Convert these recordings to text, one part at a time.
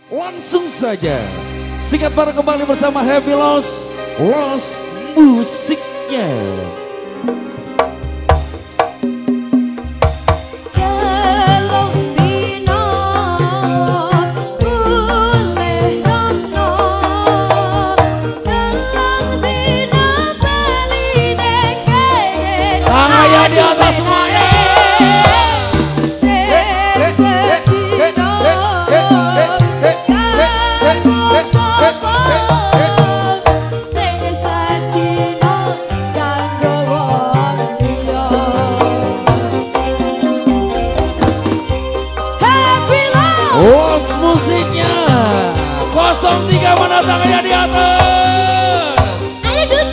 Langsung saja singkat bareng kembali bersama Happy Loss musiknya. Tangannya di atas semuanya. Los musiknya 03 mana tangannya di atas. Ayo Dut.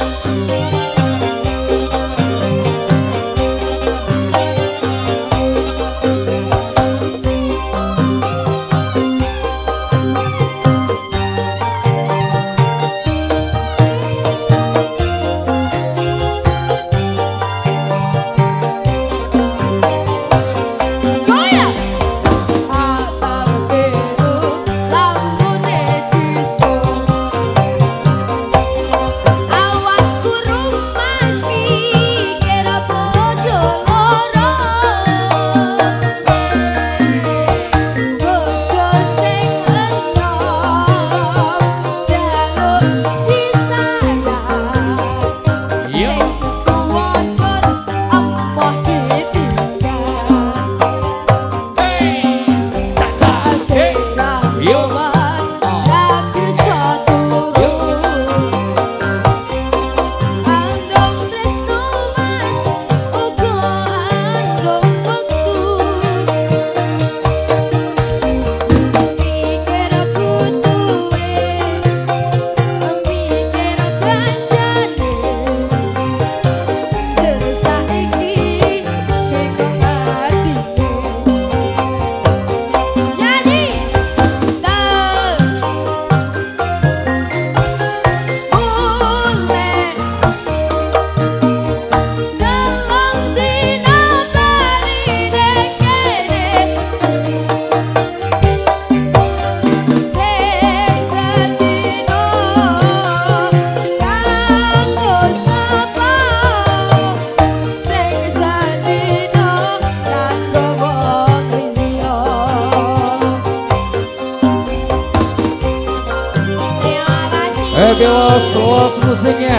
Happy Loss musiknya.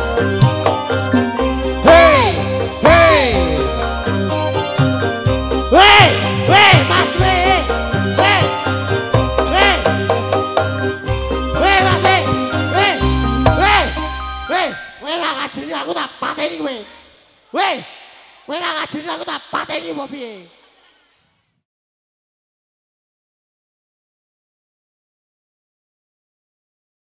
Hey, hey, Mas Mas lah ngajeni aku tak pateni kowe. Kowe lah ngajeni aku tak pateni apa piye?